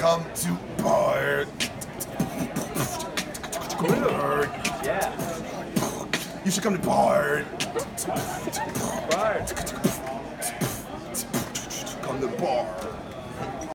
come to bar. Bar. Yeah. You should come to bar. Bar. Come to bar.